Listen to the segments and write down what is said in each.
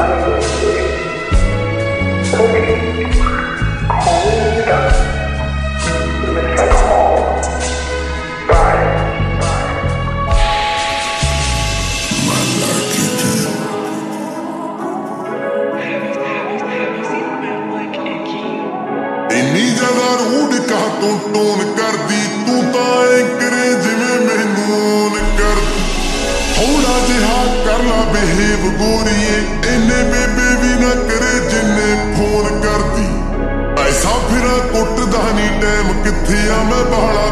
ਤੂੰ ਟੋਨ ਕਰਦੀ ਤੂੰ ਤਾਂ ਐ ਕਰੇ ਜਿਵੇਂ ਮੈਨੂੰ ਓਨ ਕਰਦੀ ਥੋੜਾ ਜਿਹਾ ਕਰ ਲਾ ਬਿਹੇਵ ਗੋਰੀਏ ਇੰਨੇ ਬੇਬੇ ਵੀ ਨਾ ਕਰੇ ਜਿੰਨੇ ਫੋਨ ਕਰਦੀ ਐਸਾ ਫਿਰਾਂ ਕੁੱਟਦਾ ਨੀ ਟਾਈਮ ਕਿੱਥੇ ਆ ਮੈਂ ਬਾਹਲਾ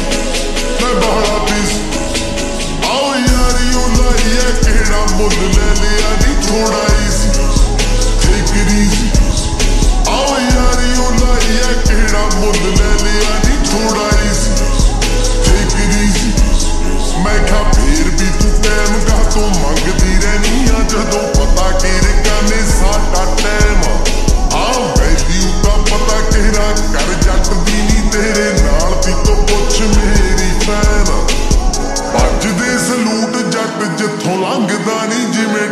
ਬਿਸ ਆਓ ਯਾਰੀ ਉਹ ਲਾਈਏ ਕਿਹੜਾ ਮੁੱਲ ਲੈ ਲਿਆ ਨੀ ਥੋੜਾ ਈਜ਼ੀ ਟੇਕ ਇਟ ਈਜ਼ੀ ਆਓ ਯਾਰੀ ਉਹ ਲਾਈਏ ਕਿਹੜਾ ਮੁੱਲ ਲੈ ਲਿਆ ਨੀ ਥੋੜਾ ਈਜ਼ੀ ਟੇਕ ਇਟ ਈਜ਼ੀ ਮੈਂ ਕਿਹਾ ਫੇਰ ਵੀ ਤੂੰ ਟਾਈਮ ਕਾਹਤੋਂ ਮੰਗਦੀ ਰਹਿਨੀ ਆ ਜਦੋਂ ਪਤਾ ਕਿਹੜਾ ਨੇ ਸਾਡਾ ਟਾਈਮ ਆ ਵੈਲਿਊ ਦਾ ਪਤਾ ਕਿਹੜਾ ਕਰ ਜੱਟ ਦੀ ਨੀ ਤੇਰੇ ਨਾਲ ਦੀ ਤੋਂ ਪੁੱਛ ਮੇਰੀ ਫੈਨ ਵੱਜਦੇ ਸਲੂਟ ਜੱਟ ਜਿੱਥੋਂ ਲੰਘਦਾ ਨੀ ਜਿਵੇਂ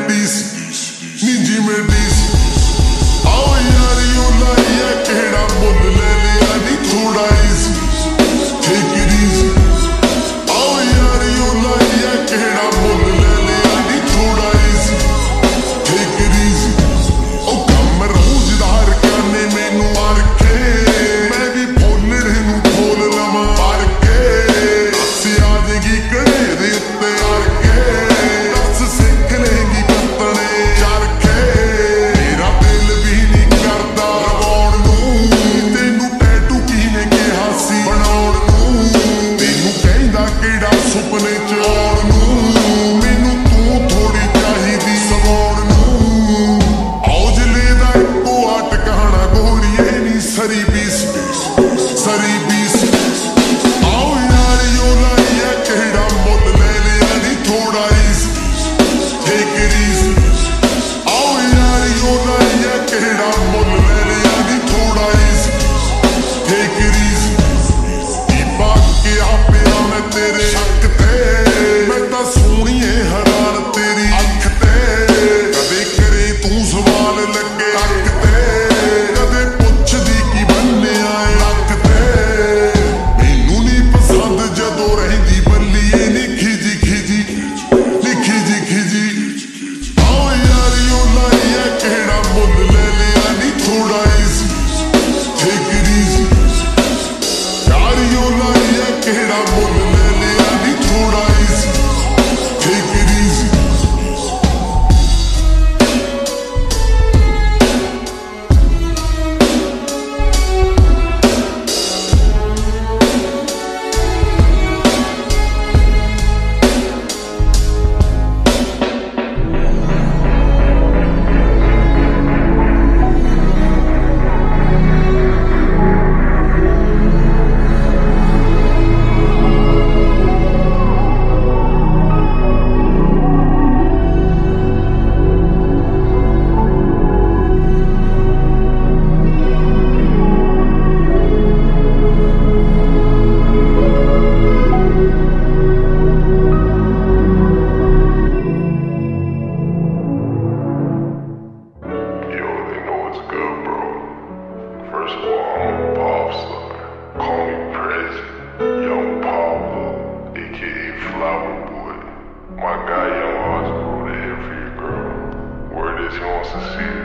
ਡੀਸ ਆਓ ਯਾਰੀ ਉਹ ਲਾਈਏ ਕਿਹੜਾ ਮੁੱਲ ਲੈ ਲਿਆ ਨੀ ਥੋੜਾ ਈਜ਼ੀ ਟੇਕ ਇਟ ਈਜ਼ੀ ਆਓ ਯਾਰੀ ਉਹ ਲਾਈਏ ਕਿਹੜਾ ਮੁੱਲ ਲੈ ਲਿਆ ਨੀ ਥੋੜਾ ਈਜ਼ੀ ਟੇਕ ਇਟ ਈਜ਼ੀ ਉਹ ਕੰਮ ਰੋਜ਼ਦਾਰ ਕਰਨੇ ਮੈਨੂੰ ਮਾਰ ਕੇ ਮੈਂ ਵੀ ਫੋਲੜੇ ਨੂੰ ਫੋਲ ਲਵਾਂ ਮਾਰ ਕੇ ਦੱਸ ਆ ਜੇਗੀ ਕੜੇ ਦੇ ਉੱਤੇ ਆਰ ਕੇ ਦੱਸ ਸਿੱਖ ਲੇਗੀ ਕੱਤਣੇ ਚੜ ਕੇ ਮੇਰਾ ਦਿਲ ਵੀ ਨਹੀਂ ਕਰਦਾ ਰਵਾਉਣ ਨੂੰ ਤੈਨੂੰ ਟੈਟੂ ਕਿਹਨੇ ਕਿਹਾ ਸੀ ਬਣਾਉਣ ਨੂੰ ਤੈਨੂੰ ਕਹਿੰਦਾ ਕਿਹੜਾ ਸੁਪਨੇ ਚ ਆਉਣ ਨੂੰ ਮੈਨੂੰ ਤੂੰ ਥੋੜੀ ਚਾਹੀਦੀ ਸਵਾਉਣ ਨੂੰ ਔਜਲੇ ਦਾ ਇੱਕੋ ਆ ਟਿਕਾਣਾ ਗੋਰੀਏ ਨੀ ਸਰੀ ਬੀਸ ਆਓ ਯਾਰੀ ਉਹ ਲਾਈਏ ਕਿਹੜਾ ਮੁੱਲ ਲੈ ਲਿਆ ਨੀ ਥੋੜਾ ਈਜ਼ੀ ਟੇਕ ਇਟ ਈਜ਼ੀ ਆਓ ਯਾਰੀ ਉਹ ਲਾਈਏ ਕਿਹੜਾ ਮੁੱਲ ਲੈ ਲਿਆ ਨੀ ਥੋੜਾ ਈਜ਼ੀ ਟੇਕ ਇਟ ਈਜ਼ੀ ਕੀ ਬਾਕੀ ਆਪਿਆ ਮੈਂ ਤੇਰੇ ਸ਼ੱਕ ਤੇ ਮੈਂ ਤਾਂ ਸੋਹਣੀਏ ਹੈਰਾਨ ਤੇਰੀ ਅੱਖ ਤੇ ਕਦੇ ਕਰੇ ਤੂੰ ਸਵਾਲ ਲੱਗੇ ਅੱਖ ਤੇ ਕਦੇ ਪੁੱਛਦੀ ਕੀ ਬੰਨਿਆ ਏ ਅੱਖ ਤੇ ਮੈਨੂੰ ਨੀ ਪਸੰਦ ਜਦੋਂ ਰਹਿੰਦੀ ਬੱਲੀਏ ਨੀ ਖਿਜੀ ਆਓ ਯਾਰੀ ਉਹ ਲਾਈਏ ਕਿਹੜਾ ਮੁੱਲ ਲੈ ਲਿਆ ਨੀ ਥੋੜਾ ਈਜ਼ੀ ਟੇਕ ਇਟ ਈਜ਼ੀ ਯਾਰੀ ਉਹ ਲਾਈਏ ਕਿਹੜਾ ਮੁੱਲ ਲੈ ਲਿਆ ਨੀ ਥੋੜਾ easy take it easy First of all, I'm a pop star. Call me Prezi, Young Pablo, aka Flower Boy. My guy Young Oz wrote a hit for your girl. Word is he wants to see it.